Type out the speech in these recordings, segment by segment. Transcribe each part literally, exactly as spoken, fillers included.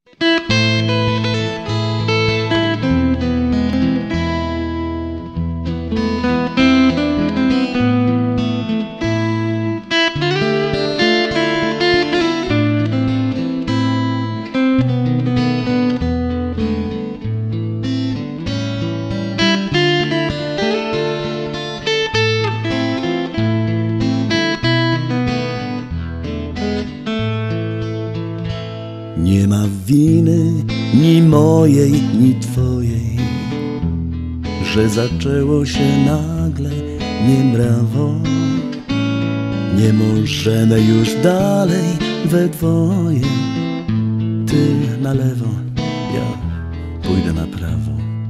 Nie ma winy ni mojej, ni twojej, że zaczęło się nagle niemrawo. Nie możemy już dalej we dwoje. Ty na lewo, ja pójdę na prawo.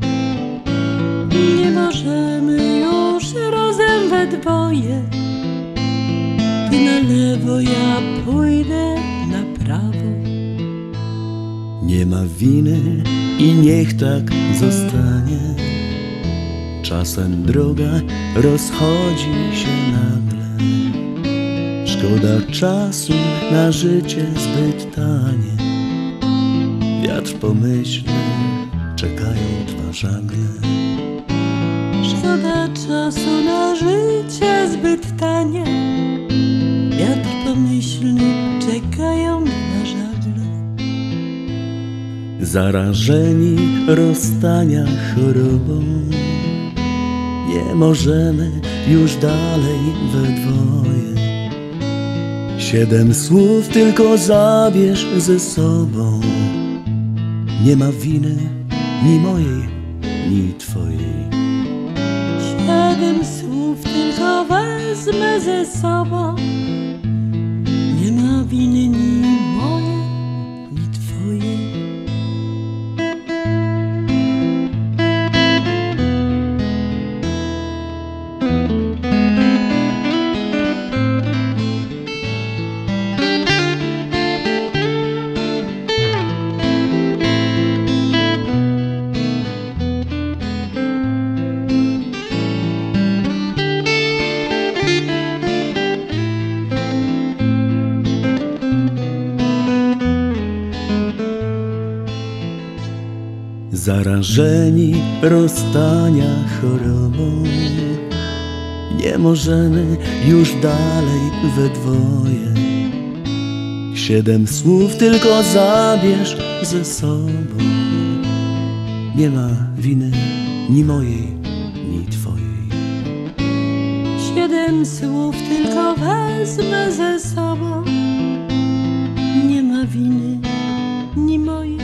Nie możemy już razem we dwoje. Ty na lewo, ja pójdę na prawo. Nie ma winy i niech tak zostanie. Czasem droga rozchodzi się nagle. Szkoda czasu na życie zbyt tanie. Wiatr pomyślny, czekają dwa żagle. Szkoda czasu na życie zbyt tanie. Wiatr pomyślny, czekają na żagle. Zarażeni rozstania chorobą, nie możemy już dalej we dwoje. Siedem słów tylko zabierz ze sobą. Nie ma winy ni mojej, ni twojej. Siedem słów tylko wezmę ze sobą. Nie ma winy ni mojej, ni twojej. Zarażeni rozstania chorobą, nie możemy już dalej we dwoje. Siedem słów tylko zabierz ze sobą. Nie ma winy ni mojej, ni twojej. Siedem słów tylko wezmę ze sobą. Nie ma winy ni mojej.